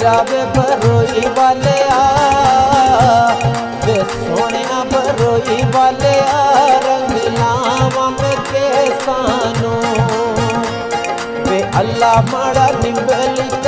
तेरा वे बरोई वाले वे सोने बरोई वाले रंग लावा में के सानू वे अल्लाह माड़ा निंबली